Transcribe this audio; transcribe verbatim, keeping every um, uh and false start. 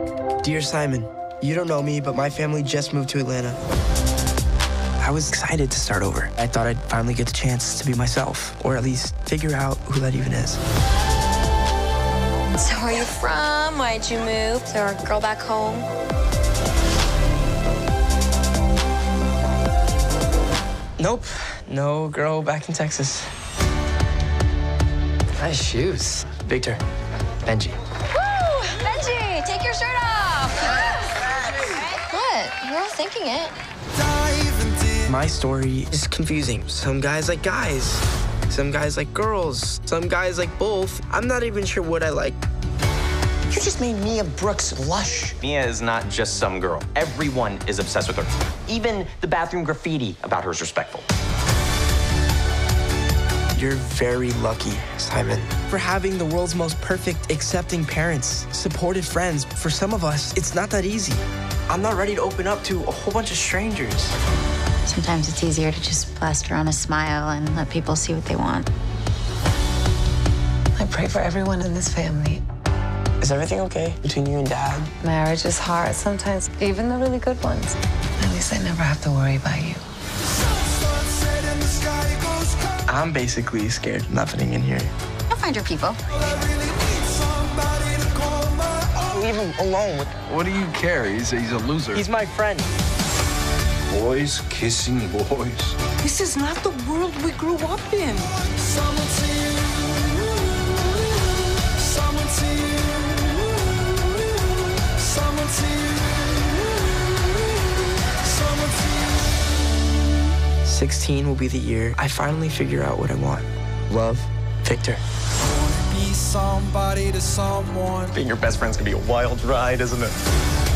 Dear Simon, you don't know me, but my family just moved to Atlanta. I was excited to start over. I thought I'd finally get the chance to be myself, or at least figure out who that even is. So where are you from? Why'd you move? Is there a girl back home? Nope, no girl back in Texas. Nice shoes. Victor, Benji. Woo! Benji, take your shirt off. What? You're all thinking it. My story is confusing. Some guys like guys. Some guys like girls. Some guys like both. I'm not even sure what I like. You just made Mia Brooks lush. Mia is not just some girl. Everyone is obsessed with her. Even the bathroom graffiti about her is respectful. You're very lucky, Simon, for having the world's most perfect, accepting parents, supportive friends. For some of us, it's not that easy. I'm not ready to open up to a whole bunch of strangers. Sometimes it's easier to just plaster on a smile and let people see what they want. I pray for everyone in this family. Is everything okay between you and Dad? Marriage is hard sometimes, even the really good ones. At least I never have to worry about you. I'm basically scared of not fitting in here. You'll find your people. Leave him alone. What do you care? He's a, he's a loser. He's my friend. Boys kissing boys. This is not the world we grew up in. sixteen will be the year I finally figure out what I want. Love, Victor. Be somebody to someone. Being your best friend's gonna be a wild ride, isn't it?